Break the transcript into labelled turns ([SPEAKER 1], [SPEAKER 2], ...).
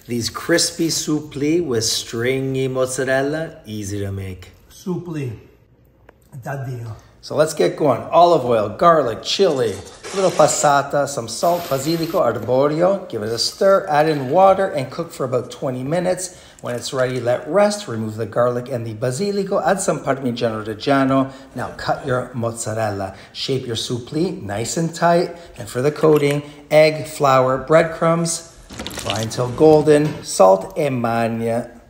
[SPEAKER 1] These crispy suppli with stringy mozzarella, easy to make.
[SPEAKER 2] Suppli, d'addio.
[SPEAKER 1] So let's get going. Olive oil, garlic, chili, a little passata, some salt, basilico, arborio. Give it a stir, add in water, and cook for about 20 minutes. When it's ready, let rest. Remove the garlic and the basilico. Add some Parmigiano Reggiano. Now cut your mozzarella. Shape your suppli nice and tight. And for the coating, egg, flour, breadcrumbs. Fry until golden. Salt e magna.